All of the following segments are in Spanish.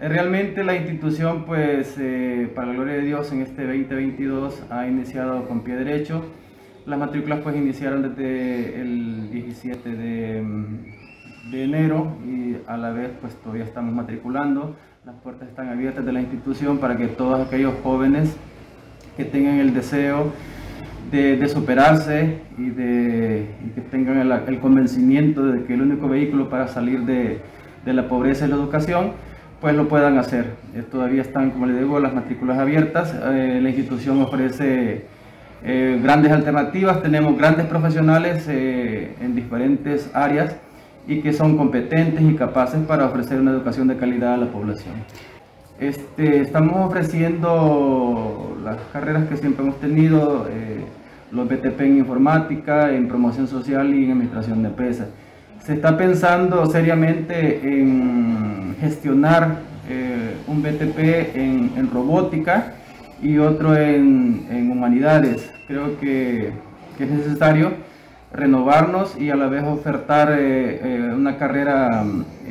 Realmente la institución, pues, para la gloria de Dios, en este 2022 ha iniciado con pie derecho. Las matrículas pues iniciaron desde el 17 de enero y a la vez pues todavía estamos matriculando. Las puertas están abiertas de la institución para que todos aquellos jóvenes que tengan el deseo de superarse y que tengan el convencimiento de que el único vehículo para salir de la pobreza es la educación, pues lo puedan hacer. Todavía están, como les digo, las matrículas abiertas. La institución ofrece grandes alternativas, tenemos grandes profesionales en diferentes áreas y que son competentes y capaces para ofrecer una educación de calidad a la población. Estamos ofreciendo las carreras que siempre hemos tenido, los BTP en informática, en promoción social y en administración de empresas. Se está pensando seriamente en gestionar un BTP en robótica y otro en humanidades. Creo que es necesario renovarnos y a la vez ofertar una carrera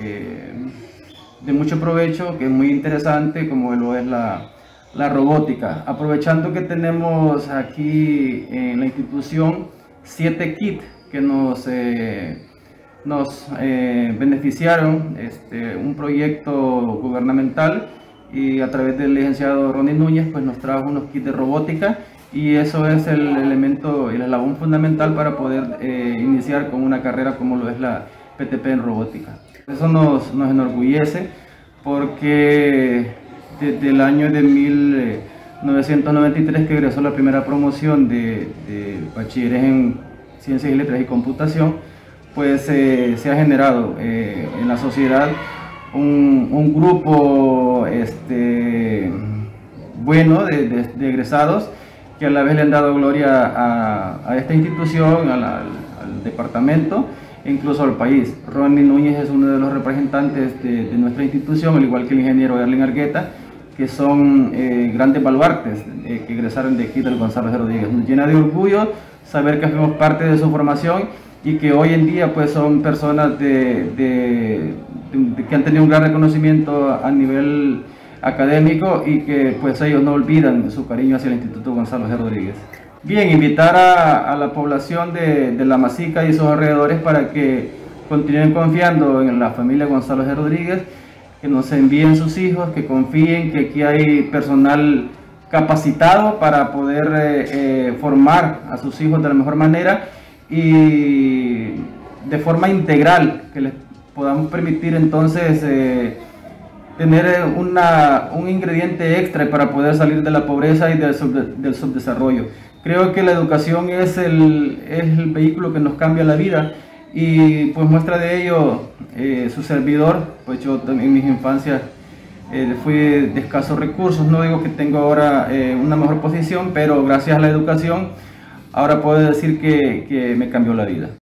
de mucho provecho, que es muy interesante, como lo es la robótica. Aprovechando que tenemos aquí en la institución 7 kits que nos beneficiaron un proyecto gubernamental, y a través del licenciado Ronnie Núñez pues nos trajo unos kits de robótica, y eso es el elemento, el eslabón fundamental para poder iniciar con una carrera como lo es la PTP en robótica. Eso nos enorgullece porque desde el año de 1993 que egresó la primera promoción de bachilleres en Ciencias y Letras y Computación, pues se ha generado en la sociedad un grupo bueno de egresados que a la vez le han dado gloria a esta institución, al departamento e incluso al país. Ronnie Núñez es uno de los representantes de nuestra institución, al igual que el ingeniero Erling Argueta, que son grandes baluartes que egresaron de aquí del Gonzalo G. Rodríguez. Nos llena de orgullo saber que hacemos parte de su formación y que hoy en día pues son personas que han tenido un gran reconocimiento a nivel académico y que pues ellos no olvidan su cariño hacia el Instituto Gonzalo G. Rodríguez. Bien, invitar a la población de La Masica y sus alrededores para que continúen confiando en la familia Gonzalo G. Rodríguez, que nos envíen sus hijos, que confíen que aquí hay personal capacitado para poder formar a sus hijos de la mejor manera y de forma integral, que les podamos permitir entonces tener un ingrediente extra para poder salir de la pobreza y del subdesarrollo. Creo que la educación es el vehículo que nos cambia la vida, y pues muestra de ello su servidor. Pues yo en mis infancias fui de escasos recursos, no digo que tengo ahora una mejor posición, pero gracias a la educación ahora puedo decir que me cambió la vida.